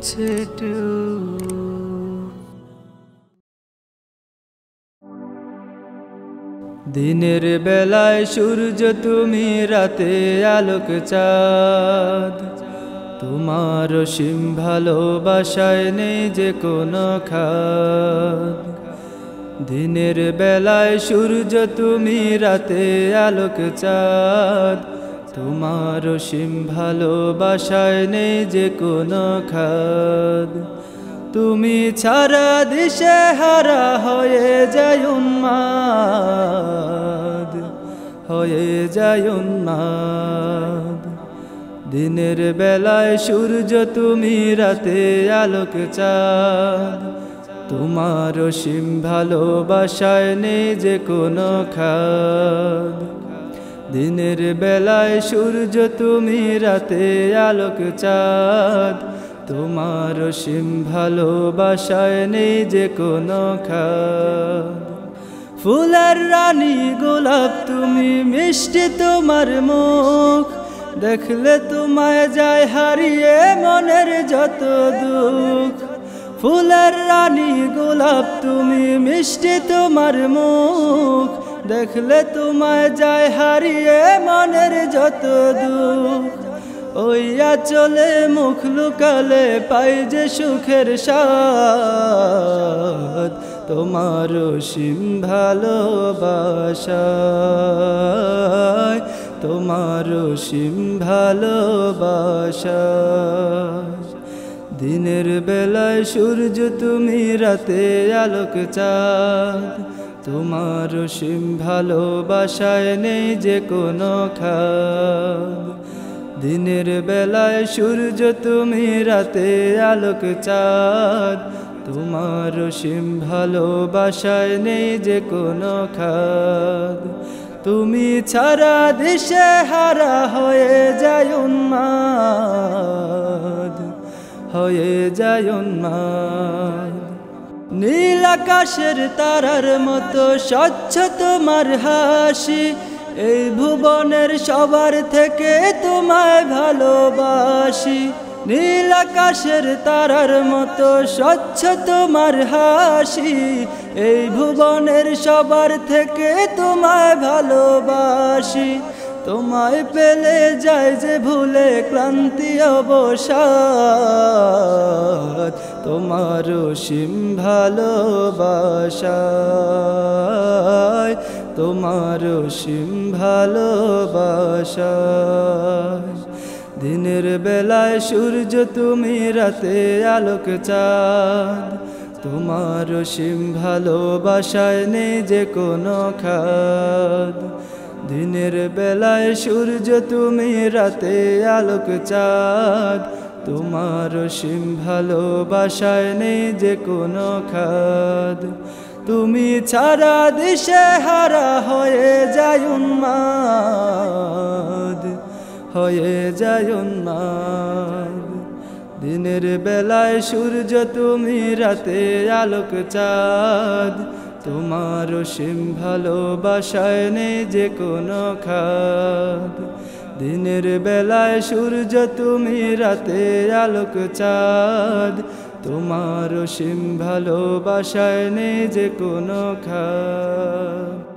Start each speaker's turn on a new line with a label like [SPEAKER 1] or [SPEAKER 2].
[SPEAKER 1] ছেটে দিনের বেলায় সূর্য তুমি, রাতে আলোক চাঁদ। তোমার অসীম ভালোবাসায় নেই যে কোনো খাদ। দিনের বেলায় সূর্য তুমি, রাতে আলোক চাঁদ। তোমার অসীম ভালোবাসায় নেই যে কোনো খাদ। তুমি ছাড়া দিশে হারা হয়ে যায় উন্মাদ, হয়ে যায় উন্মাদ। দিনের বেলায় সূর্য তুমি, রাতে আলোক চাঁদ। তোমার অসীম ভালোবাসায় নেই যে কোনো খাদ। দিনের বেলায় সূর্য তুমি, রাতে আলোক চাঁদ। তোমার অসীম ভালোবাসায় নেই যে কোনো খাদ। ফুলের রানী গোলাপ তুমি, মিষ্টি তোমার মুখ। দেখলে তোমায় যায় হারিয়ে মনের যত দুঃখ। ফুলের রানী গোলাপ তুমি, মিষ্টি তোমার মুখ। দেখলে তোমায় যায় হারিয়ে মনের যত দুঃখ। ওই আঁচলে মুখ লুকালে পাই যে সুখের স্বাদ। তোমার অসীম ভালোবাসায়, তোমার অসীম ভালোবাসায়। দিনের বেলায় সূর্য তুমি, রাতে আলোক চাঁদ। তোমার অসীম ভালোবাসায় নেই যে কোনো খাদ। দিনের বেলায় সূর্য তুমি, রাতে আলোক চাঁদ। তোমার অসীম ভালোবাসায় নেই যে কোনো খাদ। তুমি ছাড়া দিশে হারা হয়ে যায় উন্মাদ, হয়ে যায় উন্মাদ। নীল আকাশের তারার মতো স্বচ্ছ তোমার হাসি। এই ভুবনের সবার থেকে তোমায় ভালোবাসি। নীল আকাশের তারার মতো স্বচ্ছ তোমার হাসি। এই ভুবনের সবার থেকে তোমায় ভালোবাসি। তোমায় পেলে যায় যে ভুলে ক্লান্তি অবসাদ। তোমার অসীম ভালোবাসায়, তোমার অসীম ভালোবাসায়। দিনের বেলায় সূর্য তুমি, রাতে আলোক চাঁদ। তোমার অসীম ভালোবাসায় নেই যে কোনো খাদ। দিনের বেলায় সূর্য তুমি, রাতে আলোক চাঁদ। তোমার অসীম ভালোবাসায় নেই যে কোনো খাদ। তুমি ছাড়া দিশে হারা হয়ে যায় উন্মাদ, হয়ে যায় উন্মাদ। দিনের বেলায় সূর্য তুমি, রাতে আলোক চাঁদ। তোমার অসীম ভালোবাসায় নেই যে কোনো খাদ। দিনের বেলায় সূর্য তুমি, রাতে আলোক চাঁদ। তোমার অসীম ভালোবাসায় নেই যে কোনো খাদ।